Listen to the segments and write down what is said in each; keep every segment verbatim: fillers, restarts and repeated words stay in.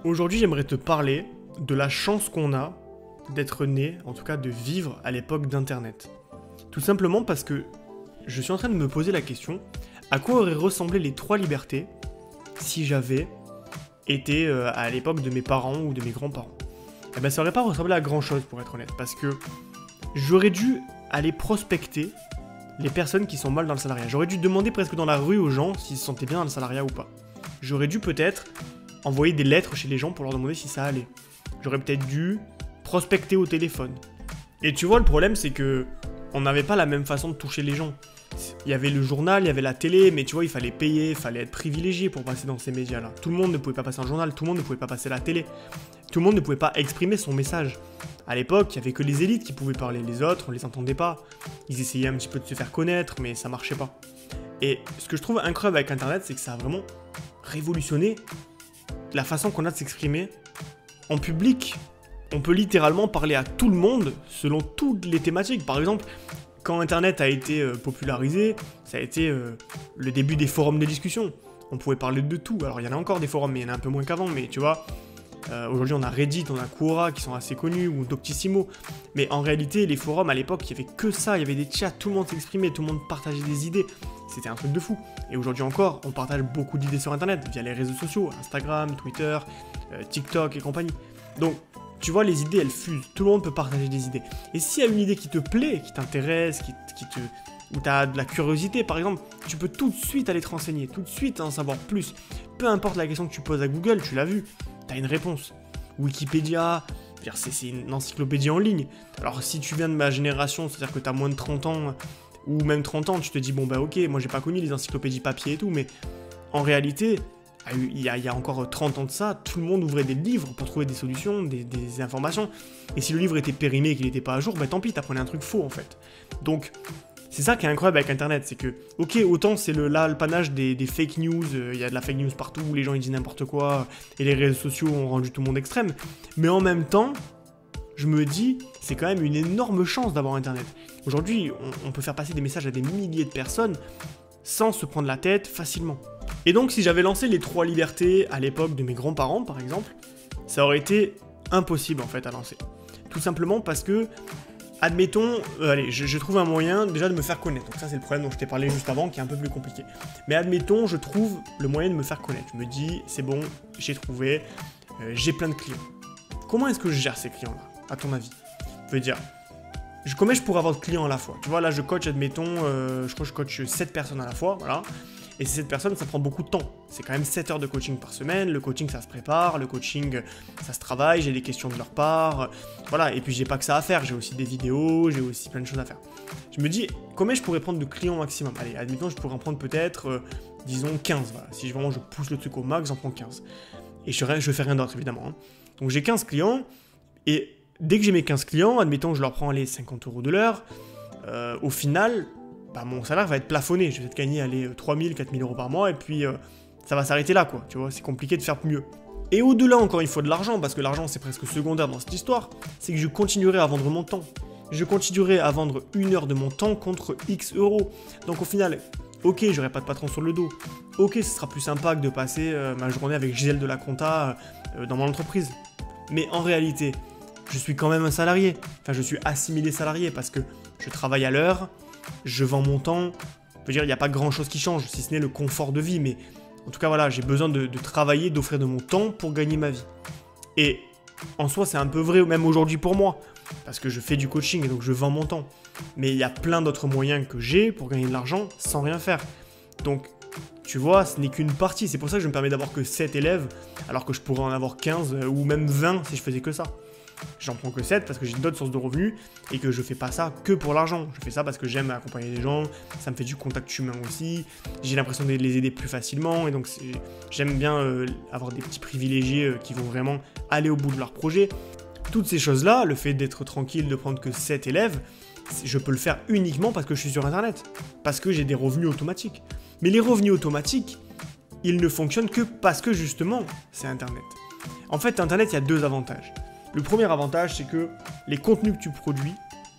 Aujourd'hui, j'aimerais te parler de la chance qu'on a d'être né, en tout cas de vivre à l'époque d'Internet. Tout simplement parce que je suis en train de me poser la question, à quoi auraient ressemblé les trois libertés si j'avais été euh, à l'époque de mes parents ou de mes grands-parents? Eh ben, ça aurait pas ressemblé à grand chose pour être honnête, parce que j'aurais dû aller prospecter les personnes qui sont mal dans le salariat. J'aurais dû demander presque dans la rue aux gens s'ils se sentaient bien dans le salariat ou pas. J'aurais dû peut-être envoyer des lettres chez les gens pour leur demander si ça allait. J'aurais peut-être dû prospecter au téléphone. Et tu vois, le problème, c'est que on n'avait pas la même façon de toucher les gens. Il y avait le journal, il y avait la télé, mais tu vois, il fallait payer, il fallait être privilégié pour passer dans ces médias-là. Tout le monde ne pouvait pas passer un journal, tout le monde ne pouvait pas passer la télé. Tout le monde ne pouvait pas exprimer son message. À l'époque, il n'y avait que les élites qui pouvaient parler, les autres, on les entendait pas. Ils essayaient un petit peu de se faire connaître, mais ça marchait pas. Et ce que je trouve incroyable avec Internet, c'est que ça a vraiment révolutionné la façon qu'on a de s'exprimer en public. On peut littéralement parler à tout le monde selon toutes les thématiques. Par exemple, quand Internet a été euh, popularisé, ça a été euh, le début des forums de discussion. On pouvait parler de tout. Alors il y en a encore des forums, mais il y en a un peu moins qu'avant. Mais tu vois, euh, aujourd'hui on a Reddit, on a Quora qui sont assez connus, ou Doctissimo. Mais en réalité, les forums à l'époque, il n'y avait que ça. Il y avait des chats, tout le monde s'exprimait, tout le monde partageait des idées. C'était un truc de fou. Et aujourd'hui encore, on partage beaucoup d'idées sur Internet, via les réseaux sociaux, Instagram, Twitter, euh, TikTok et compagnie. Donc, tu vois, les idées, elles fusent. Tout le monde peut partager des idées. Et s'il y a une idée qui te plaît, qui t'intéresse, qui, qui te... ou tu as de la curiosité, par exemple, tu peux tout de suite aller te renseigner, tout de suite en savoir plus. Peu importe la question que tu poses à Google, tu l'as vu, tu as une réponse. Wikipédia, c'est une encyclopédie en ligne. Alors, si tu viens de ma génération, c'est-à-dire que tu as moins de trente ans, ou même trente ans, tu te dis, bon bah ok, moi j'ai pas connu les encyclopédies papier et tout, mais en réalité, il y, a, il y a encore trente ans de ça, tout le monde ouvrait des livres pour trouver des solutions, des, des informations, et si le livre était périmé et qu'il n'était pas à jour, bah tant pis, t'apprenais un truc faux en fait. Donc, c'est ça qui est incroyable avec Internet, c'est que, ok, autant c'est le, là le panache des, des fake news, il euh, y a de la fake news partout, où les gens ils disent n'importe quoi, et les réseaux sociaux ont rendu tout le monde extrême, mais en même temps, je me dis, c'est quand même une énorme chance d'avoir Internet. Aujourd'hui, on, on peut faire passer des messages à des milliers de personnes sans se prendre la tête facilement. Et donc, si j'avais lancé les trois libertés à l'époque de mes grands-parents, par exemple, ça aurait été impossible, en fait, à lancer. Tout simplement parce que, admettons, euh, allez, je, je trouve un moyen déjà de me faire connaître. Donc ça, c'est le problème dont je t'ai parlé juste avant, qui est un peu plus compliqué. Mais admettons, je trouve le moyen de me faire connaître. Je me dis, c'est bon, j'ai trouvé, euh, j'ai plein de clients. Comment est-ce que je gère ces clients-là, à ton avis? Je veux dire, je, combien je pourrais avoir de clients à la fois? Tu vois, là, je coach, admettons, euh, je crois que je coach sept personnes à la fois, voilà. Et ces sept personnes, ça prend beaucoup de temps. C'est quand même sept heures de coaching par semaine. Le coaching, ça se prépare. Le coaching, ça se travaille. J'ai des questions de leur part. Voilà. Et puis, j'ai pas que ça à faire. J'ai aussi des vidéos. J'ai aussi plein de choses à faire. Je me dis, combien je pourrais prendre de clients maximum? Allez, admettons, je pourrais en prendre peut-être, euh, disons, quinze. Voilà. Si vraiment je pousse le truc au max, j'en prends quinze. Et je, je fais rien d'autre, évidemment. Hein. Donc, j'ai quinze clients. Et dès que j'ai mes quinze clients, admettons, je leur prends les cinquante euros de l'heure. Euh, au final, bah, mon salaire va être plafonné, je vais peut-être gagner allez, trois mille, quatre mille euros par mois, et puis euh, ça va s'arrêter là, quoi, tu vois, c'est compliqué de faire mieux. Et au-delà, encore, il faut de l'argent, parce que l'argent, c'est presque secondaire dans cette histoire, c'est que je continuerai à vendre mon temps. Je continuerai à vendre une heure de mon temps contre X euros. Donc au final, ok, j'aurai pas de patron sur le dos, ok, ce sera plus sympa que de passer euh, ma journée avec Gisèle de la Compta euh, dans mon entreprise. Mais en réalité, je suis quand même un salarié, enfin je suis assimilé salarié, parce que je travaille à l'heure, je vends mon temps, je veux dire, il n'y a pas grand chose qui change, si ce n'est le confort de vie, mais en tout cas, voilà, j'ai besoin de, de travailler, d'offrir de mon temps pour gagner ma vie. Et en soi, c'est un peu vrai, même aujourd'hui pour moi, parce que je fais du coaching et donc je vends mon temps. Mais il y a plein d'autres moyens que j'ai pour gagner de l'argent sans rien faire. Donc, tu vois, ce n'est qu'une partie, c'est pour ça que je me permets d'avoir que sept élèves, alors que je pourrais en avoir quinze ou même vingt si je faisais que ça. J'en prends que sept parce que j'ai d'autres sources de revenus et que je fais pas ça que pour l'argent. Je fais ça parce que j'aime accompagner les gens, ça me fait du contact humain aussi, j'ai l'impression de les aider plus facilement et donc j'aime bien euh, avoir des petits privilégiés euh, qui vont vraiment aller au bout de leur projet. Toutes ces choses-là, le fait d'être tranquille, de prendre que sept élèves, je peux le faire uniquement parce que je suis sur Internet, parce que j'ai des revenus automatiques. Mais les revenus automatiques, ils ne fonctionnent que parce que justement, c'est Internet. En fait, Internet, il y a deux avantages. Le premier avantage, c'est que les contenus que tu produis,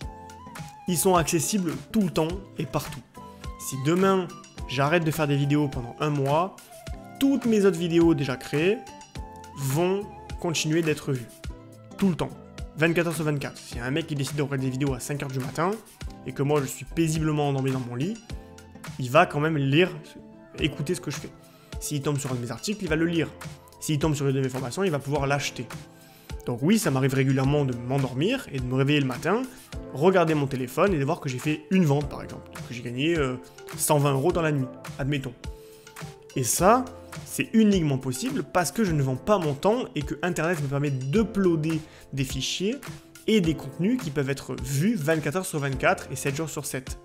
ils sont accessibles tout le temps et partout. Si demain, j'arrête de faire des vidéos pendant un mois, toutes mes autres vidéos déjà créées vont continuer d'être vu. Tout le temps. vingt-quatre heures sur vingt-quatre. S'il y a un mec qui décide de regarder des vidéos à cinq heures du matin, et que moi je suis paisiblement endormi dans mon lit, il va quand même lire, écouter ce que je fais. S'il tombe sur un de mes articles, il va le lire. S'il tombe sur une de mes formations, il va pouvoir l'acheter. Donc oui, ça m'arrive régulièrement de m'endormir et de me réveiller le matin, regarder mon téléphone et de voir que j'ai fait une vente par exemple, que j'ai gagné euh, cent vingt euros dans la nuit, admettons. Et ça, c'est uniquement possible parce que je ne vends pas mon temps et que Internet me permet d'uploader des fichiers et des contenus qui peuvent être vus vingt-quatre heures sur vingt-quatre et sept jours sur sept.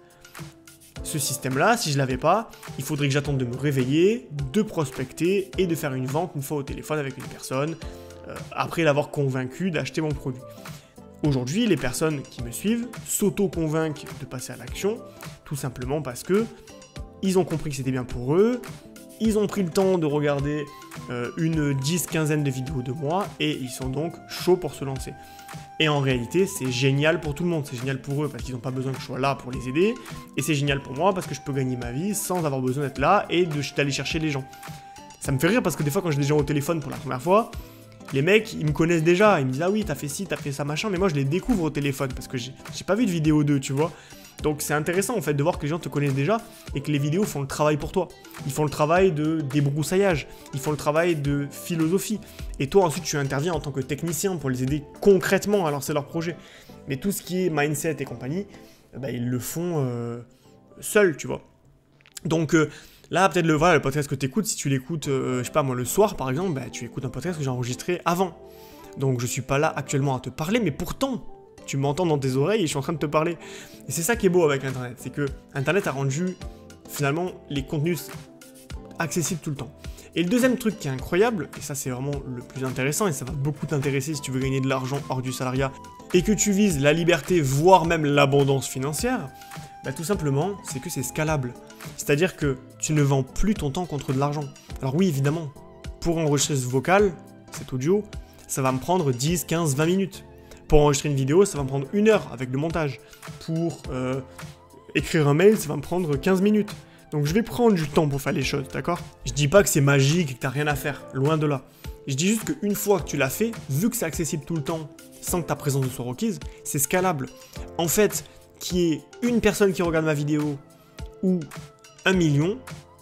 Ce système-là, si je l'avais pas, il faudrait que j'attende de me réveiller, de prospecter et de faire une vente une fois au téléphone avec une personne, euh, après l'avoir convaincu d'acheter mon produit. Aujourd'hui, les personnes qui me suivent s'auto-convainquent de passer à l'action, tout simplement parce que ils ont compris que c'était bien pour eux, ils ont pris le temps de regarder euh, une dix quinzaine de vidéos de moi et ils sont donc chauds pour se lancer. Et en réalité, c'est génial pour tout le monde, c'est génial pour eux parce qu'ils n'ont pas besoin que je sois là pour les aider, et c'est génial pour moi parce que je peux gagner ma vie sans avoir besoin d'être là et d'aller chercher les gens. Ça me fait rire parce que des fois quand j'ai des gens au téléphone pour la première fois, les mecs, ils me connaissent déjà, ils me disent « Ah oui, t'as fait ci, t'as fait ça, machin », mais moi je les découvre au téléphone parce que j'ai pas vu de vidéo d'eux, tu vois. Donc c'est intéressant en fait de voir que les gens te connaissent déjà et que les vidéos font le travail pour toi. Ils font le travail de débroussaillage, ils font le travail de philosophie. Et toi ensuite tu interviens en tant que technicien pour les aider concrètement à lancer leur projet. Mais tout ce qui est mindset et compagnie, bah, ils le font euh, seuls, tu vois. Donc euh, là peut-être le, voilà, le podcast que tu écoutes, si tu l'écoutes, euh, je sais pas moi le soir par exemple, bah, tu écoutes un podcast que j'ai enregistré avant. Donc je suis pas là actuellement à te parler, mais pourtant... tu m'entends dans tes oreilles et je suis en train de te parler. Et c'est ça qui est beau avec Internet, c'est que Internet a rendu finalement les contenus accessibles tout le temps. Et le deuxième truc qui est incroyable, et ça c'est vraiment le plus intéressant, et ça va beaucoup t'intéresser si tu veux gagner de l'argent hors du salariat, et que tu vises la liberté, voire même l'abondance financière, bah tout simplement, c'est que c'est scalable. C'est-à-dire que tu ne vends plus ton temps contre de l'argent. Alors oui, évidemment, pour enregistrer ce vocal, cet audio, ça va me prendre dix, quinze, vingt minutes. Pour enregistrer une vidéo, ça va me prendre une heure avec le montage. Pour euh, écrire un mail, ça va me prendre quinze minutes. Donc je vais prendre du temps pour faire les choses, d'accord? Je dis pas que c'est magique et que t'as rien à faire, loin de là. Je dis juste qu'une fois que tu l'as fait, vu que c'est accessible tout le temps, sans que ta présence ne soit requise, c'est scalable. En fait, qu'il y ait une personne qui regarde ma vidéo ou un million,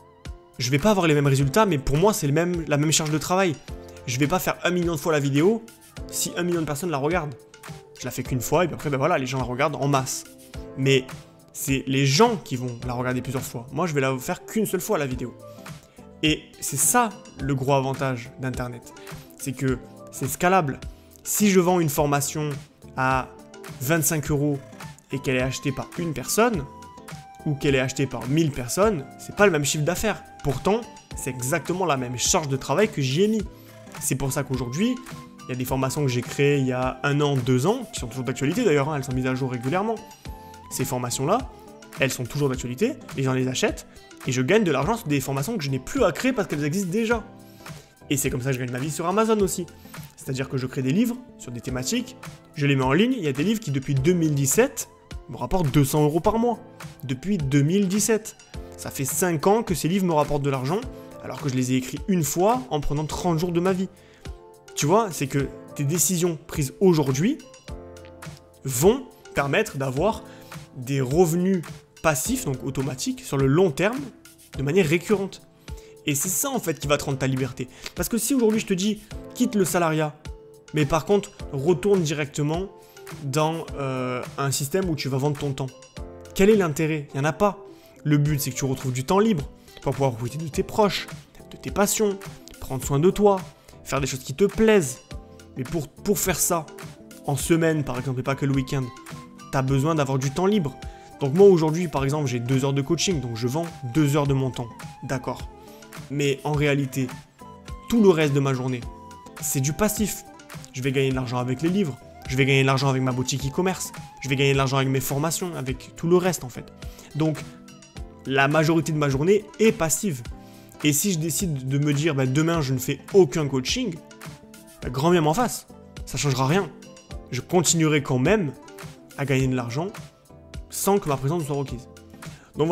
je vais pas avoir les mêmes résultats, mais pour moi, c'est le même, la même charge de travail. Je vais pas faire un million de fois la vidéo si un million de personnes la regardent. Je la fais qu'une fois, et puis après, ben voilà, les gens la regardent en masse. Mais c'est les gens qui vont la regarder plusieurs fois. Moi, je vais la faire qu'une seule fois, la vidéo. Et c'est ça, le gros avantage d'Internet. C'est que c'est scalable. Si je vends une formation à vingt-cinq euros et qu'elle est achetée par une personne, ou qu'elle est achetée par mille personnes, c'est pas le même chiffre d'affaires. Pourtant, c'est exactement la même charge de travail que j'y ai mis. C'est pour ça qu'aujourd'hui, il y a des formations que j'ai créées il y a un an, deux ans, qui sont toujours d'actualité d'ailleurs, hein, elles sont mises à jour régulièrement. Ces formations-là, elles sont toujours d'actualité, les gens les achètent, et je gagne de l'argent sur des formations que je n'ai plus à créer parce qu'elles existent déjà. Et c'est comme ça que je gagne ma vie sur Amazon aussi. C'est-à-dire que je crée des livres sur des thématiques, je les mets en ligne, il y a des livres qui depuis deux mille dix-sept me rapportent deux cents euros par mois. Depuis deux mille dix-sept. Ça fait cinq ans que ces livres me rapportent de l'argent, alors que je les ai écrits une fois en prenant trente jours de ma vie. Tu vois, c'est que tes décisions prises aujourd'hui vont permettre d'avoir des revenus passifs, donc automatiques, sur le long terme, de manière récurrente. Et c'est ça en fait qui va te rendre ta liberté. Parce que si aujourd'hui je te dis, quitte le salariat, mais par contre, retourne directement dans euh, un système où tu vas vendre ton temps. Quel est l'intérêt? Il n'y en a pas. Le but, c'est que tu retrouves du temps libre pour pouvoir profiter de tes proches, de tes passions, prendre soin de toi, faire des choses qui te plaisent. Mais pour, pour faire ça, en semaine par exemple, et pas que le week-end, tu as besoin d'avoir du temps libre. Donc moi aujourd'hui, par exemple, j'ai deux heures de coaching, donc je vends deux heures de mon temps. D'accord. Mais en réalité, tout le reste de ma journée, c'est du passif. Je vais gagner de l'argent avec les livres, je vais gagner de l'argent avec ma boutique e-commerce, je vais gagner de l'argent avec mes formations, avec tout le reste en fait. Donc, la majorité de ma journée est passive. Et si je décide de me dire, bah, demain je ne fais aucun coaching, bah, grand bien m'en fasse, ça ne changera rien. Je continuerai quand même à gagner de l'argent sans que ma présence ne soit requise. Donc voilà,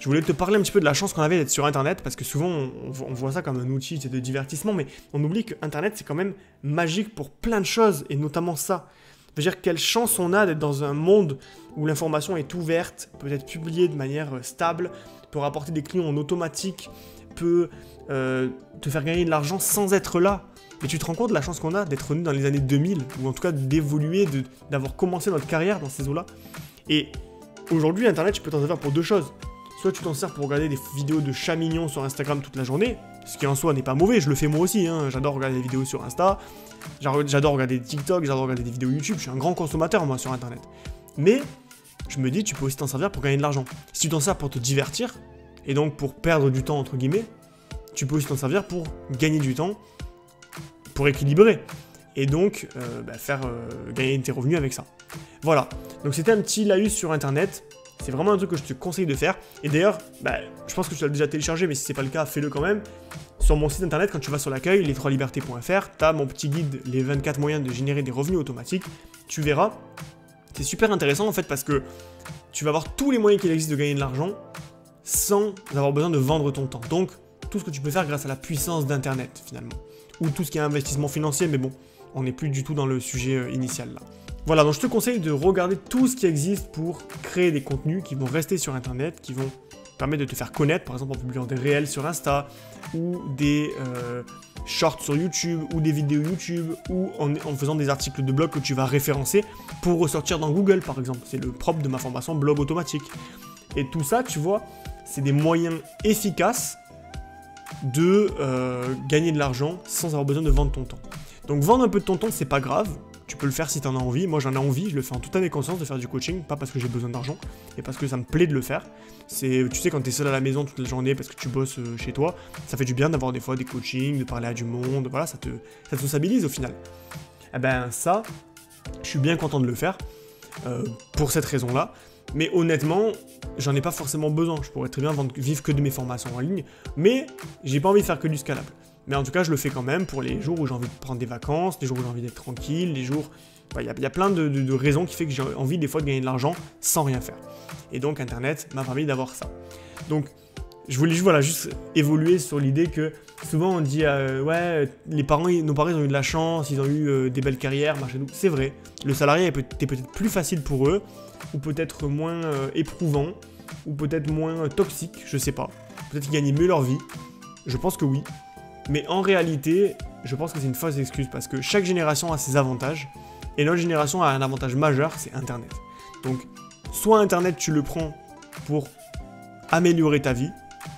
je voulais te parler un petit peu de la chance qu'on avait d'être sur Internet, parce que souvent on, on voit ça comme un outil de divertissement, mais on oublie que Internet c'est quand même magique pour plein de choses, et notamment ça. Je veux dire, quelle chance on a d'être dans un monde où l'information est ouverte, peut être publiée de manière stable, peut rapporter des clients en automatique, peut euh, te faire gagner de l'argent sans être là. Mais tu te rends compte de la chance qu'on a d'être né dans les années deux mille, ou en tout cas d'évoluer, de, d'avoir commencé notre carrière dans ces eaux-là. Et aujourd'hui, Internet, tu peux t'en servir pour deux choses. Soit tu t'en sers pour regarder des vidéos de chats mignons sur Instagram toute la journée, ce qui en soi n'est pas mauvais, je le fais moi aussi, hein. J'adore regarder des vidéos sur Insta, j'adore regarder des TikTok, j'adore regarder des vidéos YouTube, je suis un grand consommateur moi sur Internet. Mais je me dis, tu peux aussi t'en servir pour gagner de l'argent. Si tu t'en sers pour te divertir, et donc pour perdre du temps entre guillemets, tu peux aussi t'en servir pour gagner du temps, pour équilibrer, et donc euh, bah, faire euh, gagner tes revenus avec ça. Voilà, donc c'était un petit laïus sur Internet. C'est vraiment un truc que je te conseille de faire. Et d'ailleurs, bah, je pense que tu l'as déjà téléchargé, mais si c'est pas le cas, fais-le quand même. Sur mon site internet, quand tu vas sur l'accueil, les trois libertés point f r, tu as mon petit guide, les vingt-quatre moyens de générer des revenus automatiques. Tu verras, c'est super intéressant en fait parce que tu vas avoir tous les moyens qu'il existe de gagner de l'argent sans avoir besoin de vendre ton temps. Donc, tout ce que tu peux faire grâce à la puissance d'Internet finalement. Ou tout ce qui est investissement financier, mais bon, on n'est plus du tout dans le sujet initial là. Voilà, donc je te conseille de regarder tout ce qui existe pour créer des contenus qui vont rester sur Internet, qui vont permettre de te faire connaître, par exemple en publiant des réels sur Insta, ou des euh, shorts sur YouTube, ou des vidéos YouTube, ou en, en faisant des articles de blog que tu vas référencer pour ressortir dans Google, par exemple. C'est le propre de ma formation blog automatique. Et tout ça, tu vois, c'est des moyens efficaces de euh, gagner de l'argent sans avoir besoin de vendre ton temps. Donc vendre un peu de ton temps, c'est pas grave. Tu peux le faire si tu en as envie. Moi, j'en ai envie. Je le fais en toute année conscience de faire du coaching. Pas parce que j'ai besoin d'argent, mais parce que ça me plaît de le faire. C'est, tu sais, quand tu es seul à la maison toute la journée parce que tu bosses chez toi, ça fait du bien d'avoir des fois des coachings, de parler à du monde. Voilà, ça te, ça te sociabilise au final. Eh ben, ça, je suis bien content de le faire euh, pour cette raison-là. Mais honnêtement, j'en ai pas forcément besoin. Je pourrais très bien vendre, vivre que de mes formations en ligne. Mais j'ai pas envie de faire que du scalable. Mais en tout cas, je le fais quand même pour les jours où j'ai envie de prendre des vacances, les jours où j'ai envie d'être tranquille, les jours... Il bah, y, y a plein de, de, de raisons qui font que j'ai envie des fois de gagner de l'argent sans rien faire. Et donc, Internet m'a permis d'avoir ça. Donc, je voulais voilà, juste évoluer sur l'idée que souvent on dit euh, ouais, les parents, nos parents ils ont eu de la chance, ils ont eu euh, des belles carrières, machin. C'est vrai, le salariat est peut-être plus facile pour eux, ou peut-être moins euh, éprouvant, ou peut-être moins euh, toxique, je sais pas. Peut-être qu'ils gagnent mieux leur vie. Je pense que oui. Mais en réalité, je pense que c'est une fausse excuse parce que chaque génération a ses avantages et notre génération a un avantage majeur, c'est Internet. Donc, soit Internet, tu le prends pour améliorer ta vie,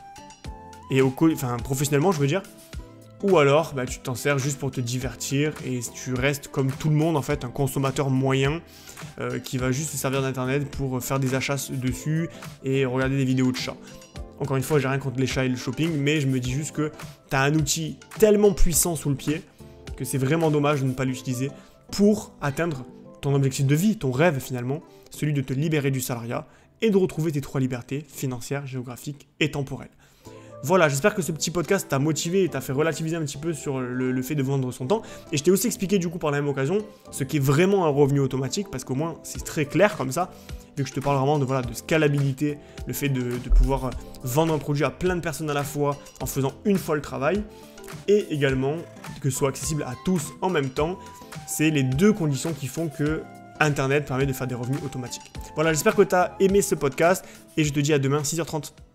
et au co- enfin, professionnellement, je veux dire, ou alors bah, tu t'en sers juste pour te divertir et tu restes comme tout le monde, en fait, un consommateur moyen euh, qui va juste se servir d'Internet pour faire des achats dessus et regarder des vidéos de chats. Encore une fois, j'ai rien contre les chats et le shopping, mais je me dis juste que tu as un outil tellement puissant sous le pied que c'est vraiment dommage de ne pas l'utiliser pour atteindre ton objectif de vie, ton rêve finalement, celui de te libérer du salariat et de retrouver tes trois libertés financières, géographiques et temporelles. Voilà, j'espère que ce petit podcast t'a motivé et t'a fait relativiser un petit peu sur le, le fait de vendre son temps. Et je t'ai aussi expliqué du coup par la même occasion ce qu'est vraiment un revenu automatique, parce qu'au moins c'est très clair comme ça, vu que je te parle vraiment de, voilà, de scalabilité, le fait de, de pouvoir vendre un produit à plein de personnes à la fois en faisant une fois le travail, et également que ce soit accessible à tous en même temps. C'est les deux conditions qui font que Internet permet de faire des revenus automatiques. Voilà, j'espère que tu as aimé ce podcast et je te dis à demain six heures trente.